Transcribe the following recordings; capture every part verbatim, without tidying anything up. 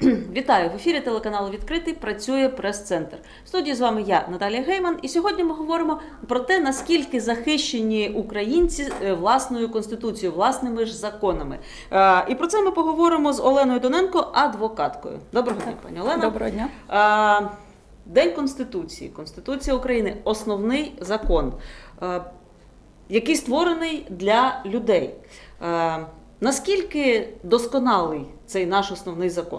Вітаю! В ефірі телеканалу «Відкритий» працює прес-центр. В студії з вами я, Наталія Гейман, і сьогодні ми говоримо про те, наскільки захищені українці власною конституцією, власними ж законами. І про це ми поговоримо з Оленою Доненко, адвокаткою. Доброго дня, пані Олена. Доброго дня. День Конституції. Конституція України – основний закон, який створений для людей. Наскільки досконалий цей наш основний закон?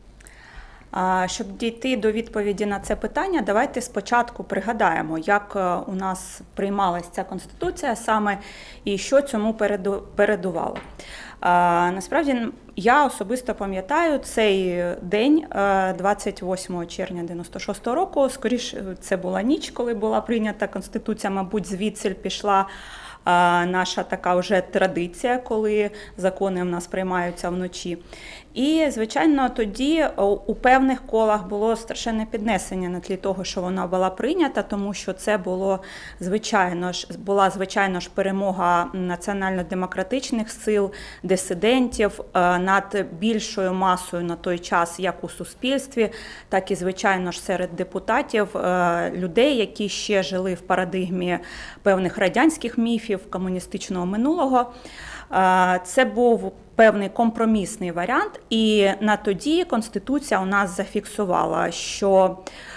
Щоб дійти до відповіді на це питання, давайте спочатку пригадаємо, як у нас приймалася ця Конституція саме і що цьому передувало. Насправді, я особисто пам'ятаю цей день, двадцять восьмого червня дев'яносто шостого року, скоріше це була ніч, коли була прийнята Конституція, мабуть, звідси пішла наша така вже традиція, коли закони в нас приймаються вночі. І, звичайно, тоді у певних колах було страшенне піднесення на тлі того, що вона була прийнята, тому що це було, звичайно ж, була, звичайно ж, перемога національно-демократичних сил, дисидентів над більшою масою на той час як у суспільстві, так і, звичайно ж, серед депутатів, людей, які ще жили в парадигмі певних радянських міфів, комуністичного минулого. Це був певний компромісний варіант, і на тоді Конституція у нас зафіксувала, що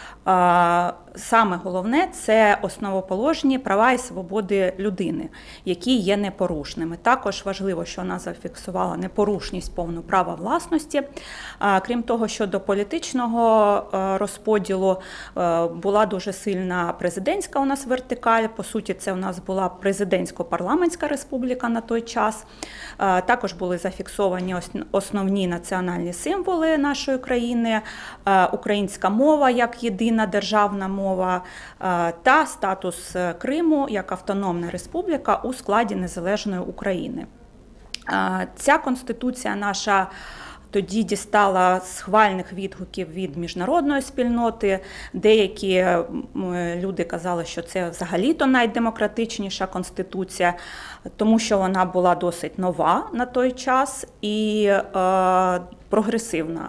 саме головне – це основоположні права і свободи людини, які є непорушними. Також важливо, що вона зафіксувала непорушність повну права власності. Крім того, щодо політичного розподілу була дуже сильна президентська у нас вертикаль. По суті, це у нас була президентсько-парламентська республіка на той час. Також були зафіксовані основні національні символи нашої країни, українська мова як єдина державна мова, мова та статус Криму як автономна республіка у складі незалежної України. Ця Конституція наша тоді дістала схвальних відгуків від міжнародної спільноти. Деякі люди казали, що це взагалі-то найдемократичніша Конституція, тому що вона була досить нова на той час і е, прогресивна.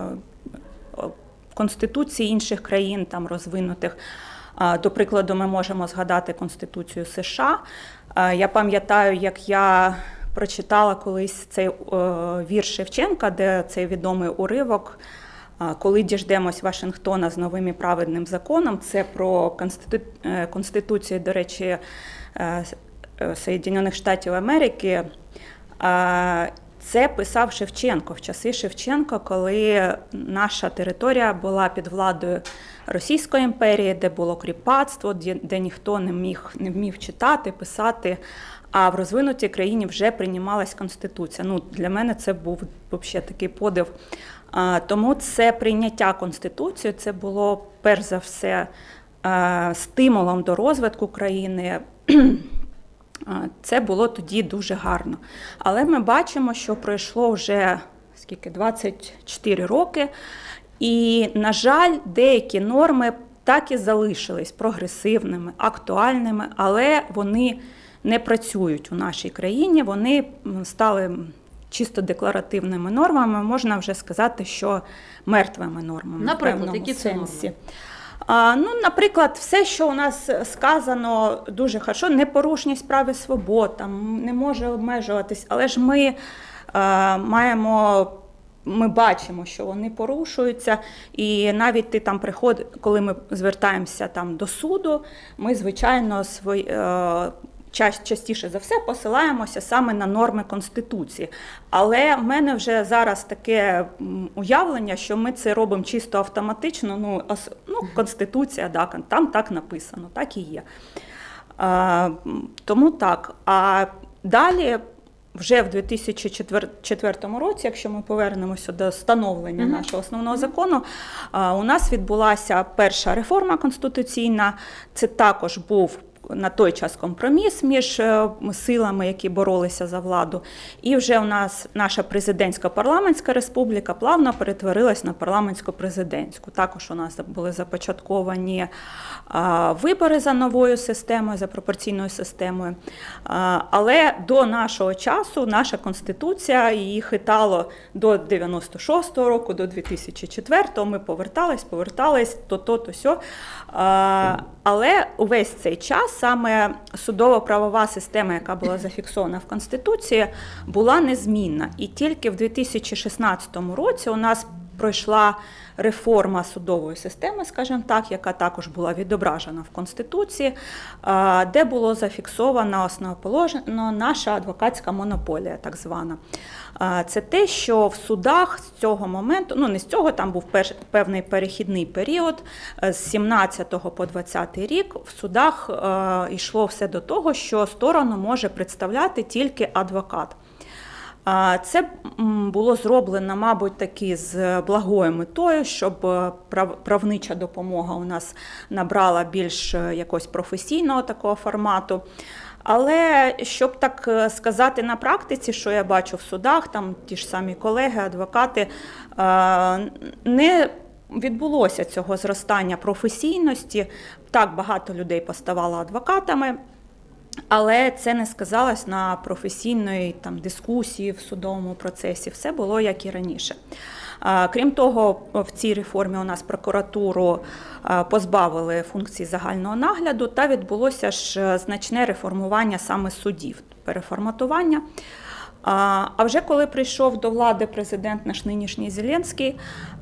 Конституції інших країн, там розвинутих. До прикладу, ми можемо згадати Конституцію США. Я пам'ятаю, як я прочитала колись цей вірш Шевченка, де цей відомий уривок «Коли діждемось Вашингтона з новим і праведним законом». Це про Конститу... Конституцію, до речі, Сполучених Штатів Америки. Це писав Шевченко в часи Шевченка, коли наша територія була під владою Російської імперії, де було кріпацтво, де ніхто не міг, не вмів читати, писати, а в розвинутій країні вже приймалась Конституція. Ну, для мене це був взагалі такий подив. Тому це прийняття Конституції, це було перш за все стимулом до розвитку країни. Це було тоді дуже гарно. Але ми бачимо, що пройшло вже скільки, двадцять чотири роки, і, на жаль, деякі норми так і залишились прогресивними, актуальними, але вони не працюють у нашій країні, вони стали чисто декларативними нормами, можна вже сказати, що мертвими нормами. Наприклад, які це норми? Ну, наприклад, все, що у нас сказано дуже хорошо, непорушність прав і свобод, там, не може обмежуватись, але ж ми а, маємо, ми бачимо, що вони порушуються, і навіть ти там приходиш, коли ми звертаємося там до суду, ми, звичайно, свої, а, частіше за все посилаємося саме на норми Конституції. Але в мене вже зараз таке уявлення, що ми це робимо чисто автоматично. Ну, ну Конституція, да, там так написано, так і є. А, тому так. А далі, вже в дві тисячі четвертому році, якщо ми повернемося до становлення mm-hmm. нашого основного закону, у нас відбулася перша реформа конституційна. Це також був на той час компроміс між силами, які боролися за владу. І вже у нас наша президентсько-парламентська республіка плавно перетворилась на парламентсько-президентську. Також у нас були започатковані вибори за новою системою, за пропорційною системою. Але до нашого часу наша Конституція, її хитало до дев'яносто шостого року, до дві тисячі четвертого, ми повертались, повертались, то-то, то сьо. Але увесь цей час саме судово-правова система, яка була зафіксована в Конституції, була незмінна. І тільки в дві тисячі шістнадцятому році у нас пройшла реформа судової системи, скажімо так, яка також була відображена в Конституції, де було зафіксовано основоположно наша адвокатська монополія, так звана. Це те, що в судах з цього моменту, ну не з цього, там був певний перехідний період, з сімнадцятого по двадцятий рік в судах йшло все до того, що сторону може представляти тільки адвокат. Це було зроблено, мабуть, таки з благою метою, щоб правнича допомога у нас набрала більш якогось професійного такого формату. Але, щоб так сказати на практиці, що я бачу в судах, там ті ж самі колеги, адвокати, не відбулося цього зростання професійності. Так, багато людей поставало адвокатами, але це не сказалось на професійної там, дискусії в судовому процесі. Все було як і раніше. Крім того, в цій реформі у нас прокуратуру позбавили функцій загального нагляду та відбулося ж значне реформування саме судів, переформатування. А вже коли прийшов до влади президент наш нинішній Зеленський,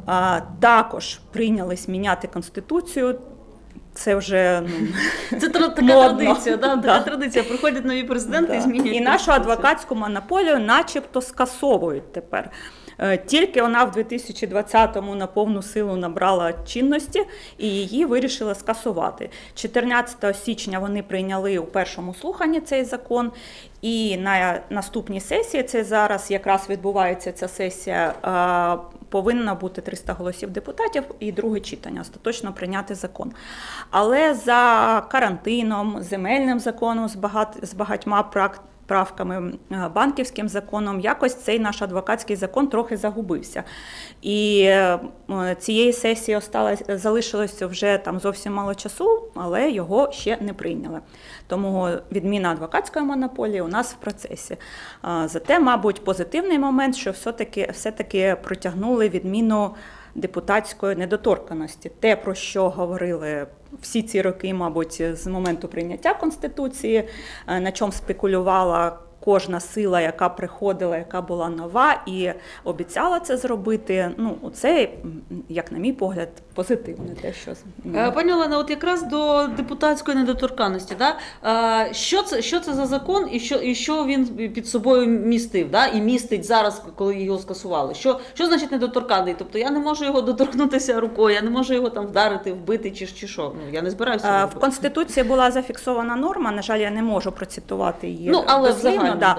також прийнялись міняти Конституцію. Це вже ну, це така модно. традиція, да? Така да. традиція. Приходять нові президенти да. і змінюють. І нашу адвокатську монополію начебто скасовують тепер. Тільки вона в дві тисячі двадцятому на повну силу набрала чинності і її вирішили скасувати. чотирнадцятого січня вони прийняли у першому слуханні цей закон, і на наступній сесії, це зараз якраз відбувається ця сесія, повинно бути триста голосів депутатів і друге читання, остаточно прийняти закон. Але за карантином, земельним законом з, багать, з багатьма практиками, правками, банківським законом, якось цей наш адвокатський закон трохи загубився. І цієї сесії осталось, залишилося вже там зовсім мало часу, але його ще не прийняли. Тому відміна адвокатської монополії у нас в процесі. Зате, мабуть, позитивний момент, що все-таки, все-таки протягнули відміну депутатської недоторканності. Те, про що говорили всі ці роки, мабуть, з моменту прийняття Конституції, на чому спекулювала кожна сила, яка приходила, яка була нова і обіцяла це зробити. Ну, це, як на мій погляд, позитивне те, що... Пані Олена, от якраз до депутатської недоторканності, да? Що це, що це за закон і що, і що він під собою містив, да? І містить зараз, коли його скасували? Що, що значить недоторканий? Тобто я не можу його доторкнутися рукою, я не можу його там вдарити, вбити чи, чи що? Ну, я не збираюся. В Конституції була зафіксована норма, на жаль, я не можу процитувати її. Ну, але взагалі. Да.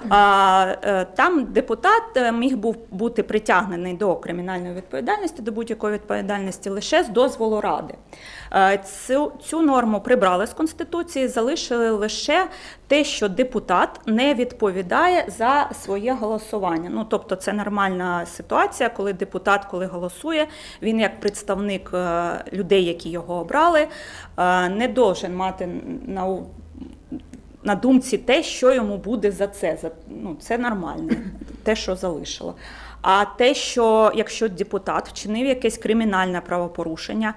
Да. Там депутат міг був бути притягнений до кримінальної відповідальності, до будь-якої відповідальності лише з дозволу Ради. Цю, цю норму прибрали з Конституції, залишили лише те, що депутат не відповідає за своє голосування. Ну, тобто це нормальна ситуація, коли депутат, коли голосує, він як представник людей, які його обрали, не должен мати на на думці те, що йому буде за це. Ну, це нормально, те, що залишило. А те, що якщо депутат вчинив якесь кримінальне правопорушення,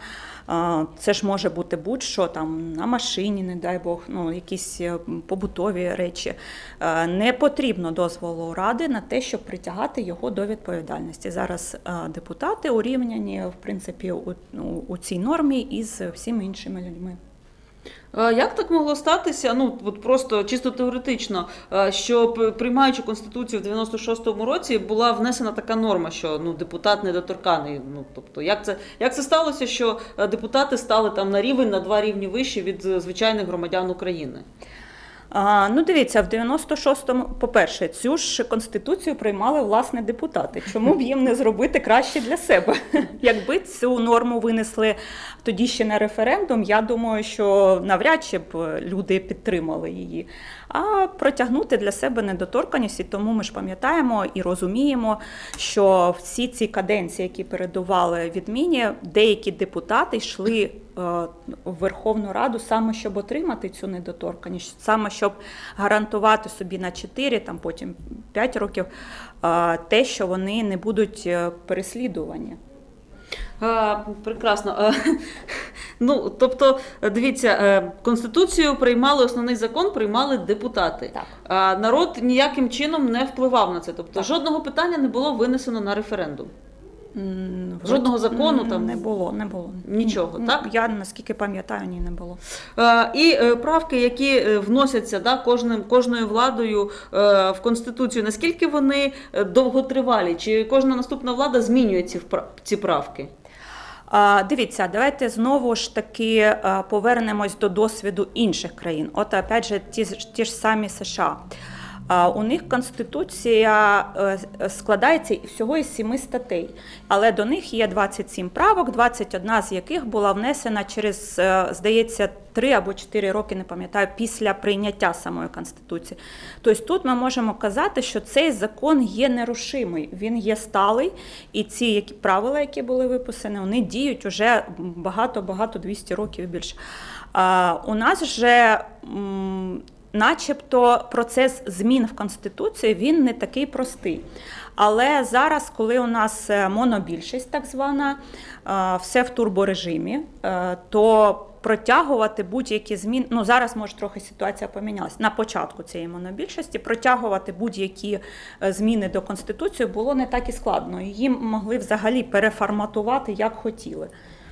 це ж може бути будь-що, там, на машині, не дай Бог, ну, якісь побутові речі, не потрібно дозволу Ради на те, щоб притягати його до відповідальності. Зараз депутати урівняні, в принципі, у, у цій нормі із всіма іншими людьми. Як так могло статися, ну от просто чисто теоретично, що приймаючи Конституцію в дев'яносто шостому році була внесена така норма, що ну депутат недоторканий. Ну тобто, як це як це сталося, що депутати стали там на рівень, на два рівні вище від звичайних громадян України? А, ну, дивіться, в дев'яносто шостому, по-перше, цю ж Конституцію приймали, власне, депутати. Чому б їм не зробити краще для себе? Якби цю норму винесли тоді ще на референдум, я думаю, що навряд чи б люди підтримали її. А протягнути для себе недоторканність, і тому ми ж пам'ятаємо і розуміємо, що всі ці каденції, які передували відміні, деякі депутати йшли в Верховну Раду саме щоб отримати цю недоторканність, саме щоб гарантувати собі на чотири, там потім п'ять років те, що вони не будуть переслідувані. А, прекрасно. А, ну, тобто, дивіться, Конституцію приймали, основний закон приймали депутати. Так. А народ ніяким чином не впливав на це. Тобто, Так. жодного питання не було винесено на референдум. Mm, Жодного закону там не було, не було. Нічого, mm, так? Я, наскільки пам'ятаю, ні, не було. І правки, які вносяться да, кожним, кожною владою в Конституцію, наскільки вони довготривалі? Чи кожна наступна влада змінює ці, ці правки? Дивіться, давайте знову ж таки повернемось до досвіду інших країн. От, опять же, ті, ті ж самі США. У них Конституція складається всього із сіми статей, але до них є двадцять сім правок, двадцять одна з яких була внесена через, здається, три або чотири роки, не пам'ятаю, після прийняття самої Конституції. Тобто тут ми можемо казати, що цей закон є нерушимий, він є сталий, і ці правила, які були виписані, вони діють уже багато-багато, двісті років і більше. У нас же начебто процес змін в Конституції, він не такий простий. Але зараз, коли у нас монобільшість так звана, все в турборежимі, то протягувати будь-які зміни, ну зараз може трохи ситуація помінялася, на початку цієї монобільшості, протягувати будь-які зміни до Конституції було не так і складно. Їм могли взагалі переформатувати, як хотіли.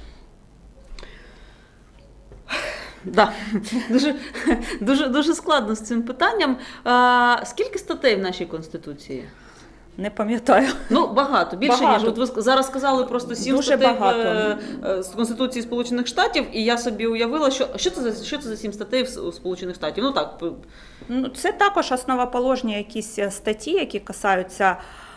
Да. Дуже, дуже, дуже складно з цим питанням. А, скільки статей в нашій Конституції? Не пам'ятаю. Ну, багато. Більше, багато. ніж. От ви зараз сказали просто сім Дуже статей багато. В, з Конституції Сполучених Штатів, і я собі уявила, що, що, це, за, що це за сім статей в Сполучених Штатів? Ну, так. Ну, це також основоположні якісь статті, які касаються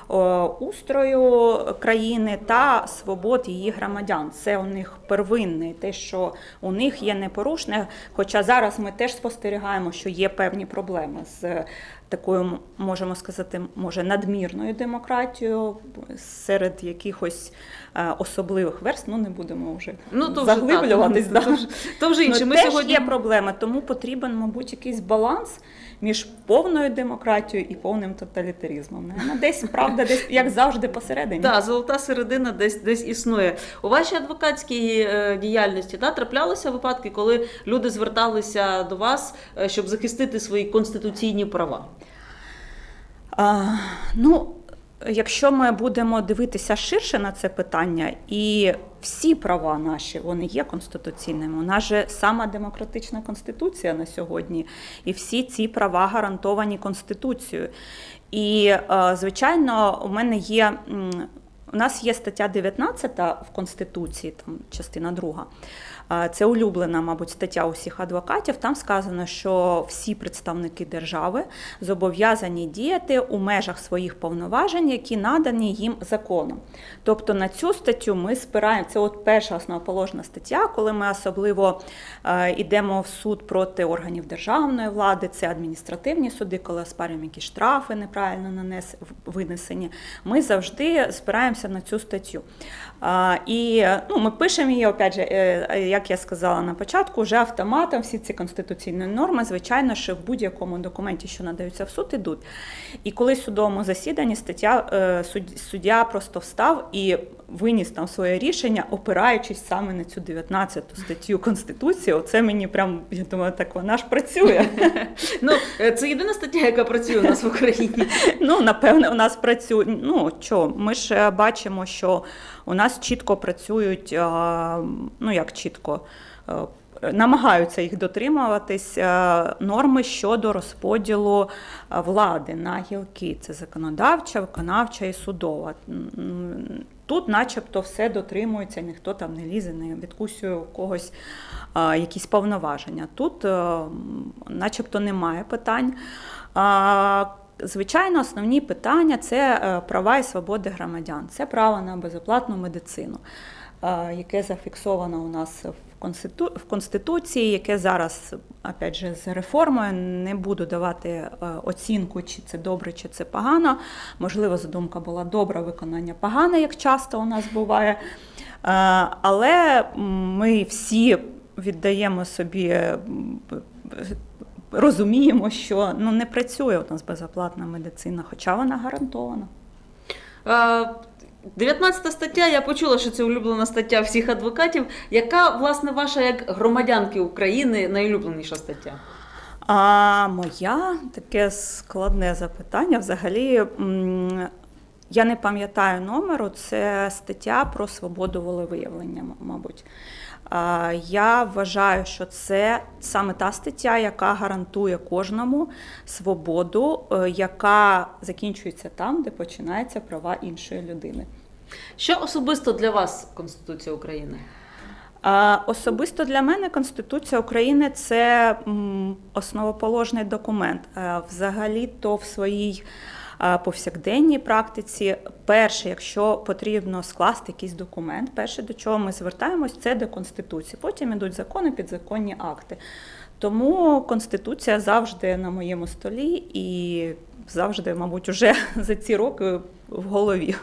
устрою країни та свобод її громадян. Це у них первинне, те, що у них є непорушне, хоча зараз ми теж спостерігаємо, що є певні проблеми з такою, можемо сказати, може, надмірною демократією серед якихось особливих верств, ну не будемо вже ну, то заглиблюватись. Вже, да. То вже інше. Ми теж сьогодні... є проблеми, тому потрібен, мабуть, якийсь баланс між повною демократією і повним тоталітаризмом. Вона десь, правда, десь, як завжди, посередині. Так, да, золота середина десь, десь існує. У вашій адвокатській діяльності да, траплялися випадки, коли люди зверталися до вас, щоб захистити свої конституційні права? А, ну, якщо ми будемо дивитися ширше на це питання, і всі права наші, вони є конституційними. У нас же сама демократична конституція на сьогодні, і всі ці права гарантовані Конституцією. І, звичайно, у мене є, у нас є стаття дев'ятнадцята в Конституції, там частина друга. Це улюблена, мабуть, стаття усіх адвокатів. Там сказано, що всі представники держави зобов'язані діяти у межах своїх повноважень, які надані їм законом. Тобто на цю статтю ми спираємо, це от перша основоположна стаття, коли ми особливо е, йдемо в суд проти органів державної влади, це адміністративні суди, коли оспарюємо якісь штрафи неправильно нанес, винесені. Ми завжди спираємося на цю статтю. Е, і ну, ми пишемо її, опять же, е, як я сказала на початку, вже автоматом всі ці конституційні норми, звичайно, що в будь-якому документі, що надаються в суд, ідуть. І коли в судовому засіданні стаття, суддя просто встав і виніс там своє рішення, опираючись саме на цю дев'ятнадцяту статтю Конституції. Оце мені прям, я думаю, так вона ж працює. Ну, це єдина стаття, яка працює у нас в Україні. Ну, напевне, у нас працює. Ну, що, ми ж бачимо, що у нас чітко працюють, ну, як чітко, намагаються їх дотримуватись норми щодо розподілу влади на гілки. Це законодавча, виконавча і судова. Тут начебто все дотримується, ніхто там не лізе, не відкусює у когось а, якісь повноваження. Тут а, начебто немає питань. А, звичайно, основні питання – це права і свободи громадян. Це право на безоплатну медицину, а, яке зафіксовано у нас в Конститу... в Конституції, яке зараз, опять же, з реформою, не буду давати оцінку, чи це добре, чи це погано. Можливо, задумка була добра, виконання погане, як часто у нас буває. Але ми всі віддаємо собі, розуміємо, що ну, не працює у нас безоплатна медицина, хоча вона гарантована. дев'ятнадцята стаття, я почула, що це улюблена стаття всіх адвокатів. Яка, власне, ваша, як громадянки України, найулюбленіша стаття? А моя таке складне запитання. Взагалі, я не пам'ятаю номеру, це стаття про свободу волевиявлення, мабуть. Я вважаю, що це саме та стаття, яка гарантує кожному свободу, яка закінчується там, де починаються права іншої людини. Що особисто для вас Конституція України? Особисто для мене Конституція України – це основоположний документ. Взагалі-то в своїй повсякденній практиці, перше, якщо потрібно скласти якийсь документ, перше, до чого ми звертаємось, це до Конституції. Потім йдуть закони, підзаконні акти. Тому Конституція завжди на моєму столі і завжди, мабуть, уже за ці роки в голові.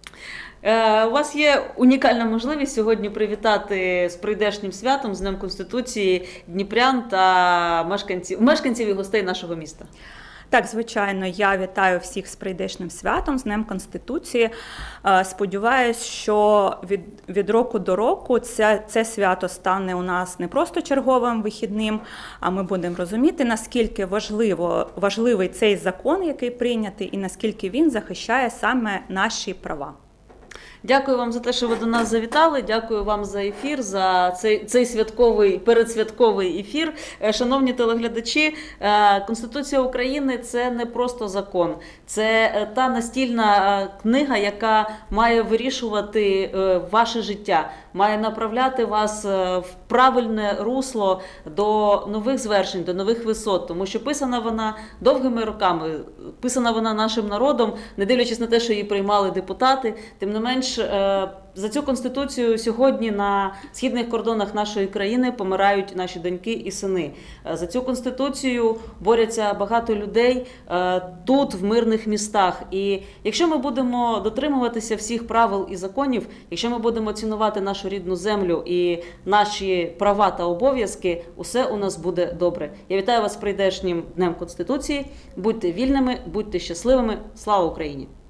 У вас є унікальна можливість сьогодні привітати з прийдешнім святом, з Днем Конституції, дніпрян та мешканців, мешканців і гостей нашого міста. Так, звичайно, я вітаю всіх з прийдешнім святом, з Днем Конституції. Сподіваюсь, що від, від року до року це, це свято стане у нас не просто черговим вихідним, а ми будемо розуміти, наскільки важливо, важливий цей закон, який прийнятий, і наскільки він захищає саме наші права. Дякую вам за те, що ви до нас завітали. Дякую вам за ефір, за цей, цей святковий, передсвятковий ефір. Шановні телеглядачі, Конституція України – це не просто закон. Це та настільна книга, яка має вирішувати ваше життя, має направляти вас в правильне русло до нових звершень, до нових висот. Тому що писана вона довгими роками, писана вона нашим народом, не дивлячись на те, що її приймали депутати. Тим не менш, за цю Конституцію сьогодні на східних кордонах нашої країни помирають наші доньки і сини. За цю Конституцію борються багато людей тут, в мирних містах. І якщо ми будемо дотримуватися всіх правил і законів, якщо ми будемо цінувати нашу рідну землю і наші права та обов'язки, усе у нас буде добре. Я вітаю вас з прийдешнім Днем Конституції. Будьте вільними, будьте щасливими. Слава Україні!